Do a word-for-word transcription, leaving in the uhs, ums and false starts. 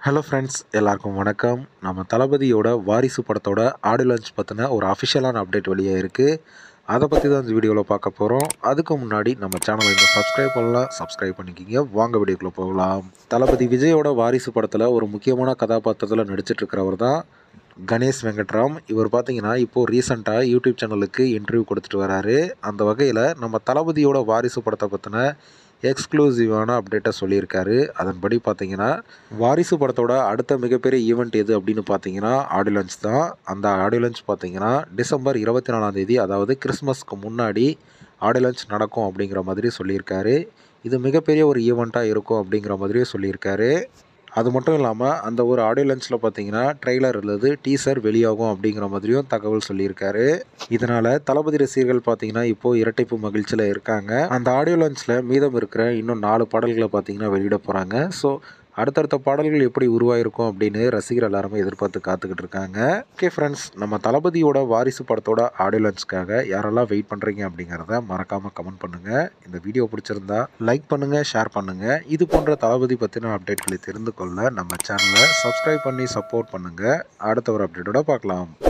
Hello friends, எல்லாருக்கும் வணக்கம். நம்ம தளபதியோட வாரிசு படத்தோட ஆடியோ லான்ச் பற்றின ஒரு அஃபிஷியலான அப்டேட் வெளியே இருக்குது. அதை பற்றி தான் இந்த வீடியோவில் பார்க்க போகிறோம். அதுக்கு முன்னாடி நம்ம சேனலை இன்னும் சப்ஸ்கிரைப் பண்ணலாம், சப்ஸ்கிரைப் பண்ணிக்கிங்க. வாங்க வீடியோக்குள்ளே போகலாம். தளபதி விஜயோட வாரிசு படத்தில் ஒரு முக்கியமான கதாபாத்திரத்தில் நடிச்சிட்டு இருக்கிறவர் தான் கணேஷ் வெங்கட்ராம். இவர் பார்த்தீங்கன்னா இப்போது ரீசெண்டாக யூடியூப் சேனலுக்கு இன்டர்வியூ கொடுத்துட்டு வராரு. அந்த வகையில் நம்ம தளபதியோட வாரிசு படத்தை பற்றின எக்ஸ்க்ளூசிவான அப்டேட்டை சொல்லியிருக்காரு. அதன்படி பார்த்தீங்கன்னா வாரிசு படத்தோட அடுத்த மிகப்பெரிய ஈவெண்ட் எது அப்படின்னு பார்த்தீங்கன்னா ஆடியோ லான்ச் தான். அந்த ஆடியோ லான்ச் பார்த்தீங்கன்னா டிசம்பர் இருபத்தி நாலாம் தேதி, அதாவது கிறிஸ்மஸ்க்கு முன்னாடி ஆடியோ லான்ச் நடக்கும் அப்படிங்கிற மாதிரி சொல்லியிருக்காரு. இது மிகப்பெரிய ஒரு ஈவெண்ட்டாக இருக்கும் அப்படிங்கிற மாதிரியே சொல்லியிருக்காரு. அது மட்டும் இல்லாமல் அந்த ஒரு ஆடியோ லான்ச்சில் பார்த்தீங்கன்னா ட்ரெய்லர் அல்லது டீசர் வெளியாகும் அப்படிங்கிற மாதிரியும் தகவல் சொல்லியிருக்காரு. இதனால் தளபதி ரசிகர்கள் பார்த்தீங்கன்னா இப்போது இரட்டைப்பு மகிழ்ச்சியில் இருக்காங்க. அந்த ஆடியோ லான்ச்சில் மீதம் இருக்கிற இன்னும் நாலு பாடல்களை பார்த்தீங்கன்னா வெளியிட போகிறாங்க. ஸோ அடுத்தடுத்த பாடல்கள் எப்படி உருவாயிருக்கும் அப்படின்னு ரசிகர் எல்லாருமே எதிர்பார்த்து காத்துக்கிட்டு இருக்காங்க. ஓகே ஃப்ரெண்ட்ஸ், நம்ம தளபதியோட வாரிசு படத்தோட ஆடியோ லான்ச்சுக்காக யாரெல்லாம் வெயிட் பண்ணுறீங்க அப்படிங்கிறத மறக்காமல் கமெண்ட் பண்ணுங்கள். இந்த வீடியோ பிடிச்சிருந்தா லைக் பண்ணுங்கள், ஷேர் பண்ணுங்கள். இது போன்ற தளபதி பற்றின அப்டேட்களை தெரிந்து கொள்ள நம்ம சேனலை சப்ஸ்கிரைப் பண்ணி சப்போர்ட் பண்ணுங்கள். அடுத்த ஒரு அப்டேட்டோட பார்க்கலாம்.